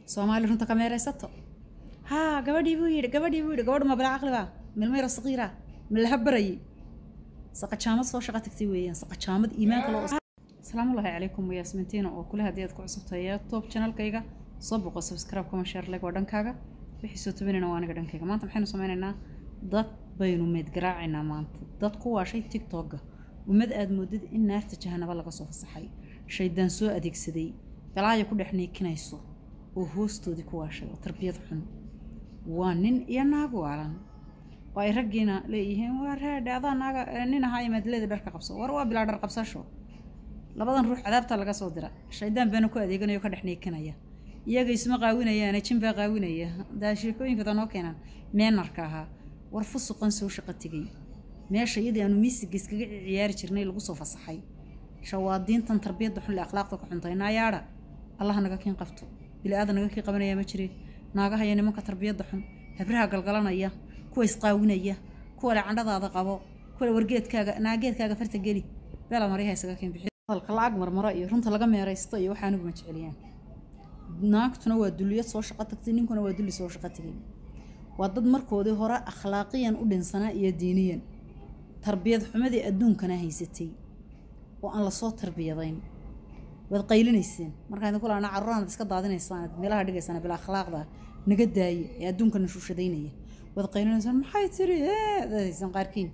Soomaali runta ka meeraysato ها gabadhii buu yiri gabadhu ma bala aqliba milmayr saqiira milha baray saqajaamad soo shaqo tagtay weeyaan saqajaamad iimaanka loo Assalaamu alaykum Yasmintina oo kula hadiyad ku cusubtay top channel-kayga soo boqo subscribe kuma share like wadankaaga wixii soo tabanina waa aniga dhankayga maanta maxaynu sameeynaa dad baynu meed garaacinaa maanta dad ku waashay TikTok-ga umad aad moodid in naarta jahanaba laga soo fasaxay shaydaan soo adeegsaday balaayo ku dhexneekinayso oo hoostoodii ku waashay tarbiyad xun وانين يناقو على واي رجينا ليه وراد هذا ناقا نينا هاي مدلة درك قبصة وروا بلا درك قبصة شو لبضن نروح عذاب تلقى صدرة الشيطان بينو كده يجينا يكره إحنا كنايا يجي اسمه قاوينا يا أنا كم بقاوينا يا ده شيء كوين كده نوكينا ما نركها ورفص قنص وشقة تجي ماشي يدي أنا ميس جس عيار شرني القصة فصحي شوادين تنتربية دحين الأخلاق تكحنطينا يارا الله نجاكين قفتو بلا هذا نجاكي قبنا يا مشري ناقة هي نمك تربية ضحن هبرها قلقلنا إياه كويس قاوينا إياه كولا عند هذا قابو كولا ورجيت كاجا ناقيت كاجا فرت جلي بلا مريها سكاكين بحيل القلعة أجمر مرأي رنت لقى ما يريستي وحانو بمشعليان ناقة تنوى الدلية سوى شقتك تنين كنا ودلي سوى شقتك وضد مركودي هراء أخلاقيا ودنسنا إياه دينيا تربية حمدي أدون كنا هي ستي وأن لصوت تربية ضين وقيلين السن مركان نقول أنا عرّان بس كده عادين السنة ملاها دقيقة سنة بالأخلاق ده نقد داي يدون كنا شو شدينية وقيلين السن محي تري هذا السن قاركين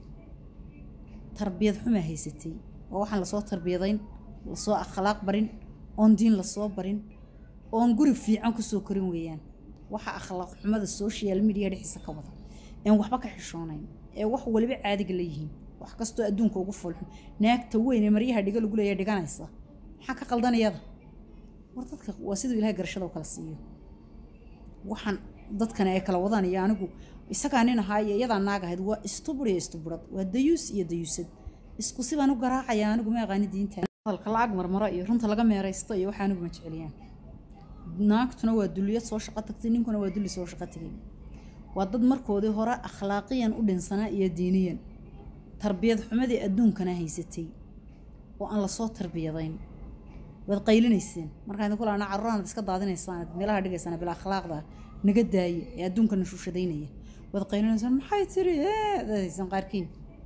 تربية حمى هي ستي وواحد لصوت تربيضين لصوت أخلاق برين أون دين لصوت برين أون قرب في عنك السكرين ويان واحد أخلاق حمى السوشيال ميديا اللي حسك وضع يعني وحبك حشونين واحد ولا بيع عادي قليهين واحد قصته أدون كوقفل ناك توين مريها دقل وقول يا دقان يصح حكى قلدان يدا ورتدك واسيدو إلهي قرشده وكلا siiyo waxaan dadkan ay kala wadaan iyo anigu isaga anina haay yada naaga ahayd waa istubrad waa dayus iyo dayusad isku sibaan u garaacaya anigu ma aqaan diinta halka laag marmaro iyo runta laga meeraysto iyo waxaan ugu majeceliyaan naagtuna waa duliyad soo shaqo tagtay ninkuna waa duli soo shaqo tagay waa dad markoodii hore akhlaaqiyan u dhinsanaa iyo diiniyan tarbiyad xumadii adduunkana haysatay oo aan la soo tarbiyadayn وقيلين السن مركان نقول أنا عرّان بس كده عادين السنة ملاها دقيقة سنة بالأخلاق ده نقد داي يدون كنا شو شدينية وقيلين السن محي تري هذا السن قاركين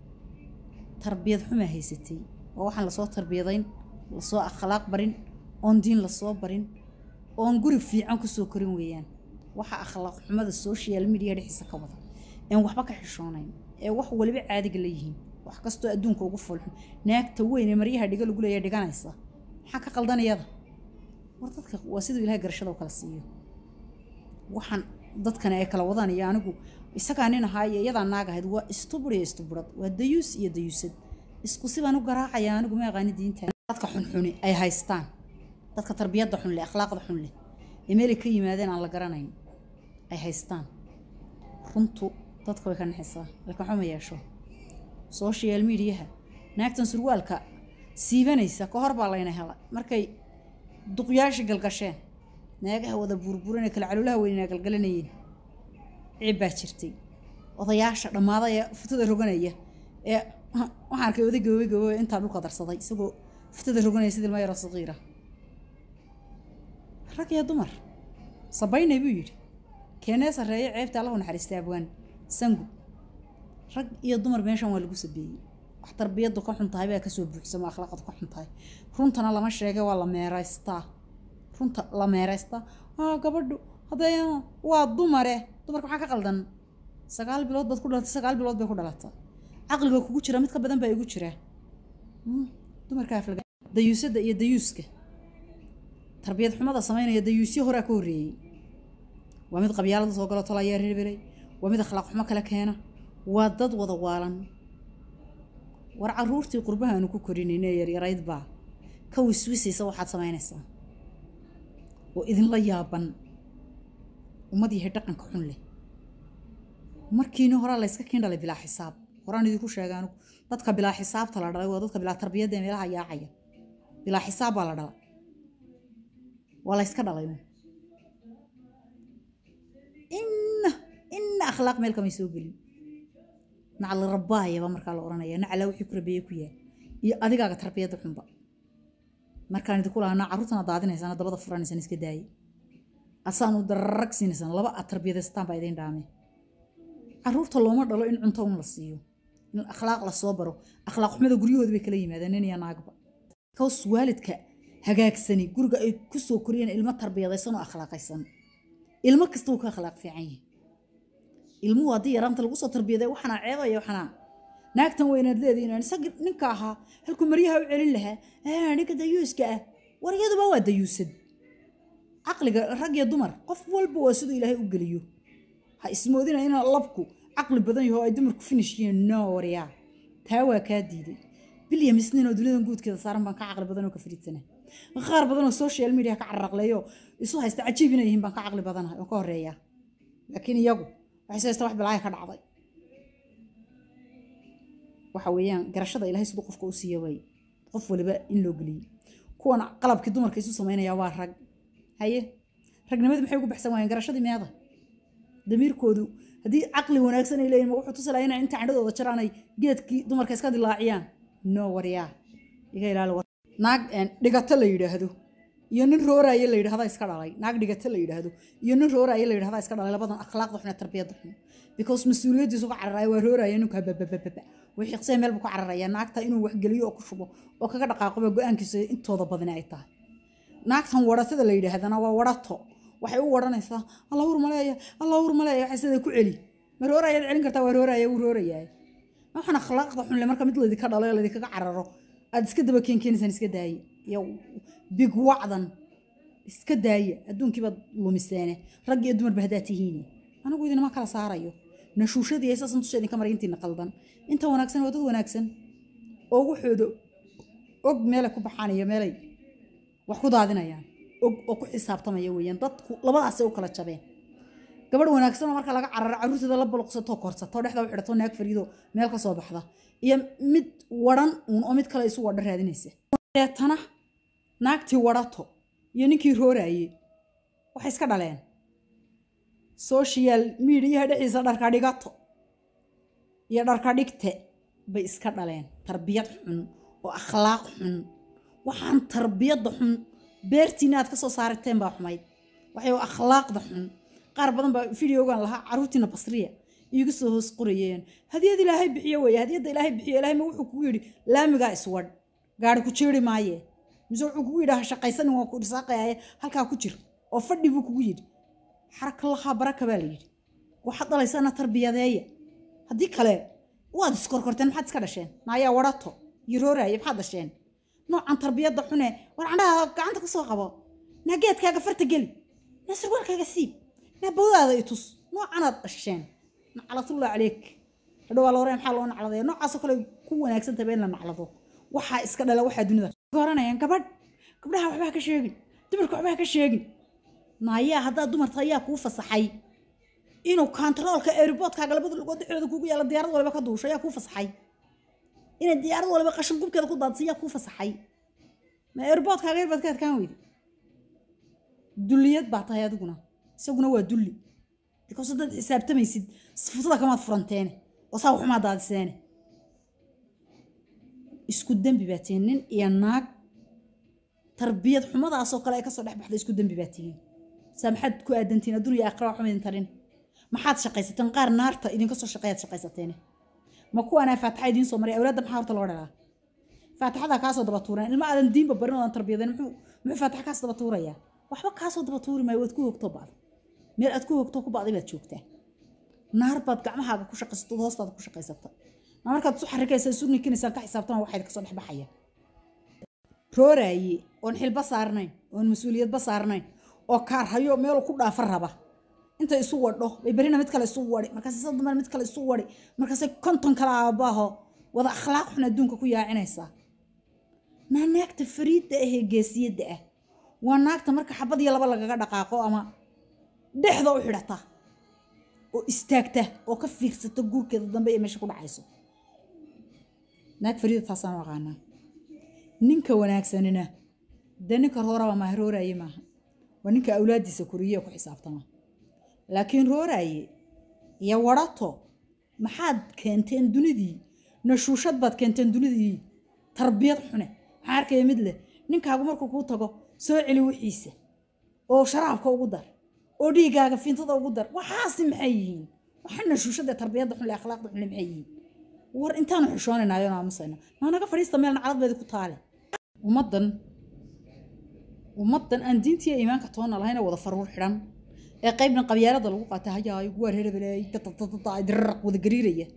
تربية حمى هي ستي وواحد لصوت تربيضين لصوت أخلاق برين أون دين لصوت برين أون قرب في عنك السكرين ويان واحد أخلاق حمى السوشيال ميديا اللي حسك وضع إن وحبك حشونين واحد ولا بيع عادي قليهين واحد قصته أدون كوقفل ناك توين مريها دقل وقول يا دقان يصح حكى قلدان يدا ورتدك واسيدو إلهي قرشده وكلا siiyo waxaan dadkan ay kala wadaan iyo anigu isaga anina haay yada naaga ahayd waa istubrad waa dayus iyo dayusad isku sibaan u garaacaya anigu ma aqaan diinta dadka xun ay haystaan dadka tarbiyada xun leh akhlaaqda xun leh imeelay ka yimaadeen aan la garanayn ay haystaan runtu dadka way ka naxaysaa laakiin xuma yeesho social media naagtan surwaalka siibanaysa ka hor baa layna helay markay duqyaashi galgasheen naagaha wada burburinay kala calulaha weynaa galgalanayeen ciibaa jirtay odayaasha dhamaaday futada roganaya ee waxaan arkay oday gabay inta dhulka darsaday isagoo futada roganaya sidii ma yaro saqiira rag iyo dumar sabaynay buu yiri keenay sareeyay ciibta Allah u naxariistay abwaan sangu rag iyo dumar meeshan waa lagu sabeeyay tarbiyadu ka xun tahay baa ka soo buuxsama akhlaaqda ka xun tahay runtana lama sheegay waa la meeraystaa runta la meeraystaa gabadhu haday waa dumare dumarka waxa ka qaldan 9 bilood bad ku dhalatay 9 bilood bay ku dhalatay aqliga kugu jira mid ka badan baa igu jira dumarka aflaga dayusada iyo dayuska tarbiyad xumada sameynaya dayusyo hore ka horeeyay waa mid qabyaalada soo galo tolayaa reebelay waa mid akhlaaq xumo kala keena waa dad wada waalan war caruurtii qurbaha aanu ku korinayna yarayd baa ka wiswisaysa waxaad sameynaysaa oo idin la yaaban ummadii dhaqanka xun leh markiina hore la iska kiindhalay bilaa xisaab horaan idinku sheegaan dadka bilaa xisaabta la dhalay waa dadka bilaa tarbiyada meelaha yaacaya bilaa xisaab baa la dhalay waa la iska dhalay inna akhlaaq meel kama soo gelin نعل الرباية بمركال أورانية نعل وحي كربية كويا يا أديك تربية الحنبا مركان تقول أنا عروتنا ضاعدنا إنسان ضبط فراني سنس كداي asaanu dararag siinaysan laba tarbiyadaystaan baa idin dhaamay caruurta looma dhalo in cunto un la siiyo in akhlaaq la soo baro akhlaaq xumada guryahooda bay kala yimaadeen nin iyo naagba kaws waalidka hagaagsani guriga ay ku soo koriyeen ilmo tarbiyadaysan oo akhlaaqaysan ilmo kasta uu ka akhlaaq fiican yahay ilmuhu haddii yaraanta lagu soo tarbiyaday waxana ceebaya waxana naagtan weynaad leediin aan sag ninka ahaa halkuu maryaha u celin lahaa ninka dayuuska ah waryaduba waa dayuusad caqliga rag iyo dumar qof walba waa sidoo ilaahay u geliyo ha ismoodina in labku caqli badan yahay oo ay dumarku finishiyeen no waryaa taa waa ka diiday bilya misniin oo dunida guudkeeda saaran baan ka caqli badan oo ka firidsana qaar badan oo social media ka carraqleeyo isu haysta cajiib inay yihiin baan ka caqli badanahay oo ka horeeya laakiin iyagu waxay haysta wax bilaay ka dhacday waxa weeyaan garashada ilaahay sidoo qofka u siiyo way qof waliba in loo geliyo kuwan qalabkii dumarka isu sameynaya waa rag haye ragnimadu maxay ugu baxsan waayeen garashadii meeda damiirkoodu haddii caqli wanaagsan ay leeyihiin wuxuu tusalayay inay inta candhadooda jaraanay geedkii dumarka iska dilaaciyaan no waryaa iga ilaali naag dhigato la yiraahdo iyo nin rooraaye la yiraahdo iska dhalay naag dhigato la yiraahdo iyo nin rooraaye la yiraahdo iska dhalay labadan akhlaaqda xuna tarbiyada xun because mas'uuliyadiisu ka cararaya waa rooraaye ninka babababa wixii qsay meel bu ka cararaya naagta inuu wax geliyo oo ku shubo oo kaga dhaqaaqo go'aankiisa intooda badan ay tahay naagtan waratada la yiraahdana waa warato waxay u waranaysaa Allah urmaleeya waxay sida ku celi ma rooraaye celin kartaa waa rooraaye uu rooraaye waxana akhlaaqda xun le marka mid la idinka dhalo la idinka cararo aad iska daba keenkeenaysan iska daayay iyo big wacdan iska daaya adduunkii baad lumiseene rag iyo dumar bahdaa tihiin anigu idinama kala saarayo nashuushadii ay saasan tusheedin ka marintiina qaldan inta wanaagsan waa dad wanaagsan oo wuxuudo og meel ku baxaanaya meelay wax ku daadinayaan oo ku xisaabtamaya weeyaan dadku labadaas ay u kala jabeen gabadh wanaagsan marka laga cararo caruurteeda la buluqsato korsato dhexda u xidhato naag fariido meel ka soo baxda iyo mid waran oo mid kale isu wada raadinaysa tana naagtii warato iyo ninkii rooraaye waxay iska dhaleen social media dhexdiisa dharka dhigato iyo dharka dhigte bay iska dhaleen tarbiyad xun oo akhlaaq xun waxaan tarbiyada xun beertiina aad ka soo saarteen baa xumayd waxay akhlaaqda xun qaar badan baa videogan lahaa caruurtiina basriya iigu soo hoos qorayeen hadiyad ilaahay bixiyo way hadiyada ilaahay bixiyo ilaahay ma wuxuu kugu yiri laamiga iswad gaar ku jeeri maaye mise wuxuu kugu yiri shaqaysan waa ku dhisaaqay halka ku jir oo fadhi buu kugu yiri xaraka laha baraka baa la yiri waxa dhalaysana tarbiyadeeya hadii kale waad iskorkorteen maxaad iska dhasheen maaya warato yirooraaye maxaad dhasheen noocan tarbiyada xune war anaga gacanta ka soo qabo nageedkaaga farta gali nasir walkaaga siib nabawdaada itus noocanaad dhasheen naclatullah عليك hadhow la horeeyay maxaa loo nacladay noocaas kale ku wanaagsan tabeen la naclado waxa iska dhala waxa dunida gooranayaan gabdhaha waxba ka sheegin dumarka waxba ka sheegin naaya hadda dumarta ayaa ku fasaxay inuu controlka airportkaaga labada lugood dhexdooda kugu yaala diyaarad waliba ka duushay ayaa ku fasaxay in diyaarad waliba qashin gubkeeda ku daadsiya ku fasaxay ma airportkaaga badkaad kaan weeydi dulliyad baa tahay adiguna isaguna waa dulli because dad xisaabtamaysid sifatada kama furanteen oo saa waxuma daadiseen isku dambi baateen nin iyo naag tarbiyad xumadaas oo kale ay ka soo dhex baxday isku dambi baateen samxad ku aadantiin adduun iyo aakhira waxuma idin tarin maxaad shaqaysateen qaar naarta idin ka soo shaqaysateen ma ku ana faataxa idin soo maray awlaadda maxaa horta loo dhalaa faataxada ka soo daba tuuraan ilma aadan diinba barin oo tarbiyadeen muxuu faataxa ka soo daba tuuraya waxba ka soo daba tuuri may wad ku hogto baad meel aad ku hogto ku baad baad joogtaa naar baad gacmahaaga ku shaqaysato hoostaada ku shaqaysato markaad soo xarikaysa suuqni kinaysan ka xisaabtan waxaad ka soo dhex baxaya rooraaye oon xilba saarnayn oon mas'uuliyad ba saarnayn oo kaar hayo meel ku dhaafar raba inta isu wadho bay barina mid kale isu wadi markaas saddex mid kale isu wadi markaas konton kala aabaho wada akhlaaq xun adduunka ku yaacinaysa naagta fariida ah geesiyada ah waa naagta marka xabad iyo laba lagaga dhaqaaqo ama dhexda u xidhata oo istaagta oo ka fiirsata guurkeeda dambe ee meesha ku dhacayso naag fariida taasaan waqaana ninka wanaagsanina daninka rooraba ma rooraaye maaha waa ninka awlaadiisa koriye ku xisaabtama laakiin rooraaye iyo warato maxaad keenteen dunidii nashuushad baad keenteen dunidii tarbiyad xune maxaa arkay mid leh ninkaagu markuu ku tago soo celi wixiisa oo sharaabka ugu dar وديقاga فينتدا ugu dar waxaas maxay yihiin waxana shuushada tarbiyada xun ee akhlaaqda xun maxay yihiin war intaan xushoonaynayo naamusayna ma naga fariista meel carabdeeda ku taale ummadan aan diintiya iimaanka toona lahayn wada faruur xiran ee qaybna qabyaalada lagu qaata hayaay ugu wareeray diraq wada gariiraya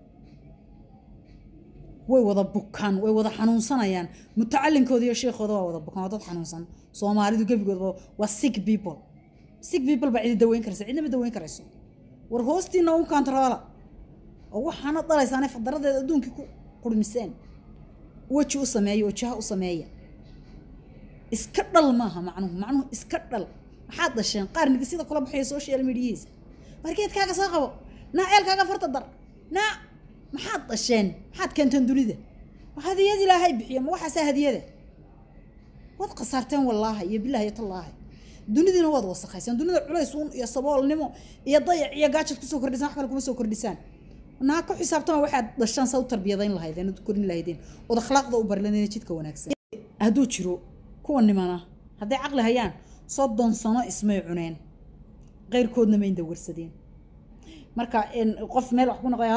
way wada bukaan way wada xanuunsanayaan mutacallinkooda iyo sheekhoda waa wada bukaan dad xanuunsan Soomaalidu gabigooda waa sick people baa cid daweyn karaysa cidna ma daweyn karayso war hoostiina uu control oo waxaana dhalaysan fadaradeeda adduunkii ku qurmiseen waji u sameeyo wajaha u sameeya iska dhal maaha macnuhu iska dhal waxaad dhasheen qaarniga sida kula baxay social media markeedkaaga soo qabo naaceelkaaga farta dar maxaad dhasheen maxaad keenteen dunida hadiyad ilaahay bixiyo ma waxa hadiyada wad qasarteen wallahi iyo billahi tallaahi dunidina wad wasaqaysan dunida culays iyo saboolnimo iyo dayac iyo gaajad ku soo kordhisan wax kale kuma soo kordhisaan naa ku xisaabtama waxaad dhashaan saw tarbiyadayn lahaydeen oo korin lahaydeen oo akhlaaqda u barlaneen jidka wanaagsan haduu jiro kuwa nimana haday aqli hayaan 30 sano ismay cuneen qeyrkoodna ma inda warsadeen marka in qof meel wax ku noqoy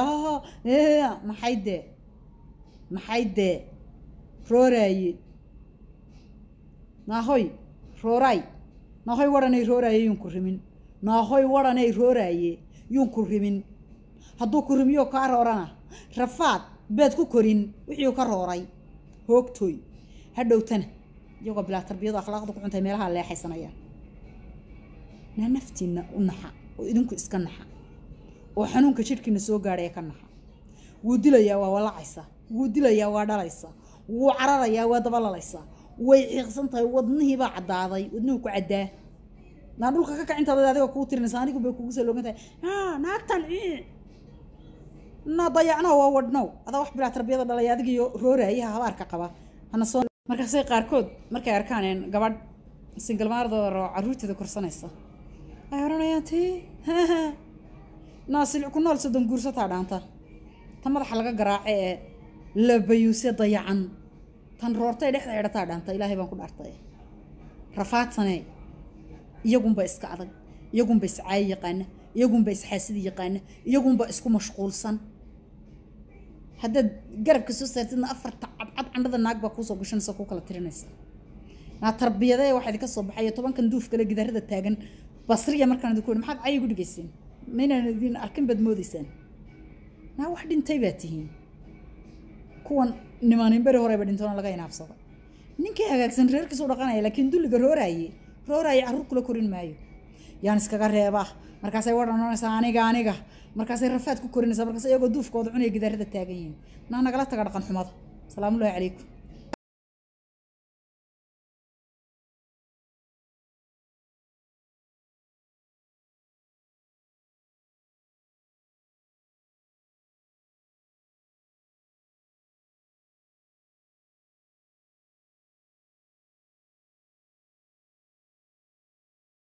maxayde rooraye nahoy waranay rooraye yun ku rimin hadduu ku rimiyo ka roorana rafaad beed ku korin wixii ka rooray hoogtooy hadhowtana iyago bilaa tarbiyada akhlaaqda ku xuntay meelaha leexaysanaya naftiina u naxa oo idinku iska naxa oo xanuunka jirkiina soo gaaray ka naxa wuu dilayaa waa walacaysa wuu dilayaa waa dhalaysa wuu cararayaa waa dabalaysa way xiiqsantahay wadnihii baa cadaaday wadnuhu ku cadaa na dhulka ka kacinta adiga ku tirinaysa anigu bay kugu soo loogantahay naagtan na dayacna waa wadnow ada wax bilaa tarbiyada dhalay adiga iyo roorayaha habaarka qaba hana soo markaasay qaarkood markay arkaan gabadh single mother oo caruurteeda korsanaysa ay oranayaan naasil ku nool soddon guursata dhaanta tan madaxa laga garaacay la bayuusay dayacan tan roortay dhexda xidhata dhaanta ilaahay baan ku dhaartay rafaadsanay iyagunba iska adag iyagunba iscaay yaqaana iyagunba isxaasid yaqaana iyagunba isku mashquulsan hadda garabka soo saartidna afarta cadcad candhada naag baa ku soo gashanaysa ku kala tirinaysa na tarbiyada waxay ka soo baxay 10 kan duuf kala gidaarada taagan basriya markaan idinku maxaad cay ugu dhigayseen meena idin arkin bad moodaysan na wax dhintay baa tihiin kuwan nimaanin bari hore ba dhintoona laga inaabsado ninkii hagaagsan reerkiisu dhaqanaya laakiin dulliga rooraye carruur kula korin maayo yaan iskaga reeba markaasay waranaysaa aniga markaasay rafaad ku korinaysaa markaas iyagoo duufkooda cunay gidaarada taagan yihiin nagala taga dhaqan xumada salaamu alaykum